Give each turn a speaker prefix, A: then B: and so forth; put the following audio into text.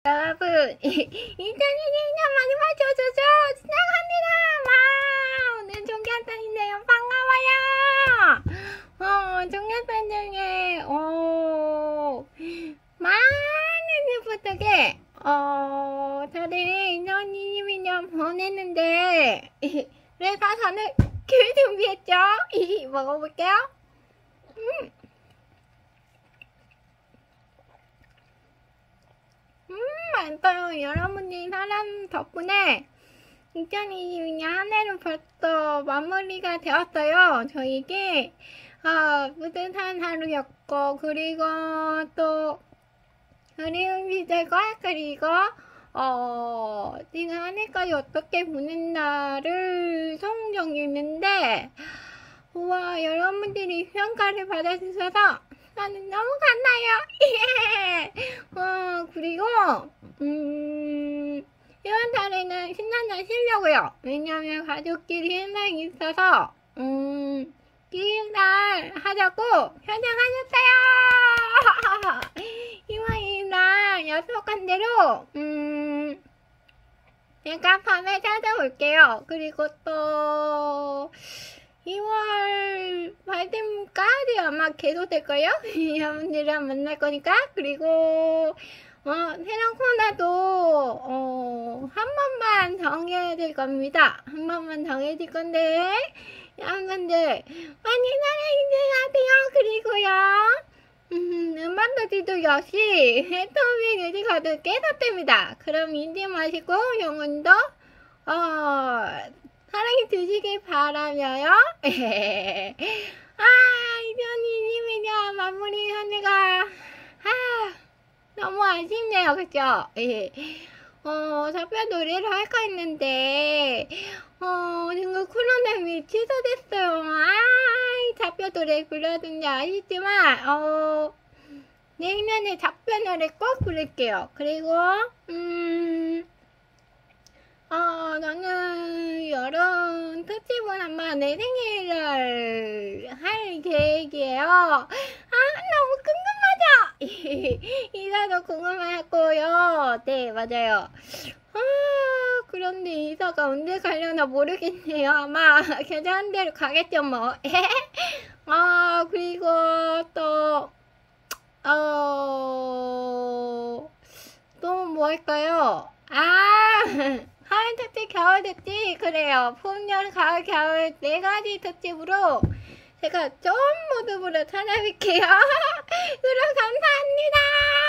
A: 여러분 2022년 많이 봐줘줘줘 시작합니다. 와 오늘 종교단인데요. 반가워요. 종교단 중에 많은 분들께 다들 2022년 보냈는데 그래서 저는 귤 준비했죠. 먹어볼게요. 많아요. 여러분들 사랑 덕분에 2022년 한 해는 벌써 마무리가 되었어요. 저에게 뿌듯한 하루였고, 그리고 또 그리운 시절과 그리고 지금 한 해까지 어떻게 보냈나를 성정했는데, 우와, 여러분들이 평가를 받아주셔서 나는 너무 감사해요. 그리고 이번 달에는 신난날 쉬려고요. 왜냐면 가족끼리 행사가 있어서 기획날 하자고 결정하셨어요. 이번 날 약속한 대로 제가 밤에 찾아올게요. 그리고 또 2월 말쯤까지 아마 계속될걸요? 여러분들이랑 만날 거니까. 그리고 새로운 코너도 한 번만 정해야 될 겁니다. 한 번만 정해질 건데 여러분들 많이 사랑해주세요. 그리고요 음반도지도 역시 해토비 뮤직하도 계속됩니다. 그럼 잊지 마시고 영혼도 사랑해 주시길 바라며요. 2022년 마무리 한 해가 너무 아쉽네요. 그쵸? 작별 노래를 할까 했는데 지금 코로나 때문에 취소됐어요. 작별 노래 불러준지 아시지만 내년에 작별 노래 꼭 부를게요. 그리고 저는 여름 특집은 아마 내 생일을 할 계획이에요. 너무 궁금하죠? 이사도 궁금하고요. 네, 맞아요. 그런데 이사가 언제 가려나 모르겠네요. 아마 결정한 대로 가겠죠, 뭐. 그리고 또, 또 뭐 할까요? 하늘 특집, 겨울 특집, 그래요. 봄, 여름, 가을, 겨울 4가지 특집으로 제가 좋은 모습으로 찾아뵐게요. 그럼 감사합니다.